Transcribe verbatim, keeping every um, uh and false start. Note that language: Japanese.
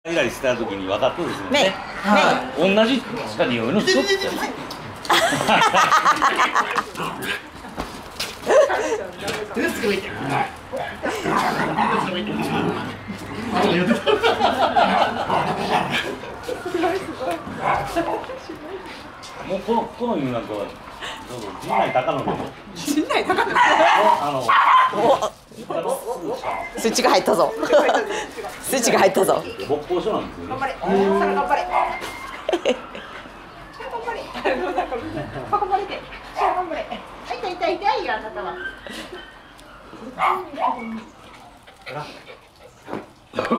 イライした時に分かったですよね。 ね。はい。同じしか匂いの人って。もうこのこの犬なんかはどうぞ陣内孝則。 陣内孝則。 あの。 スイッチが入ったぞ。スイッチが入ったぞ。 木工所なんですよね。 頑張れ。頑張れ。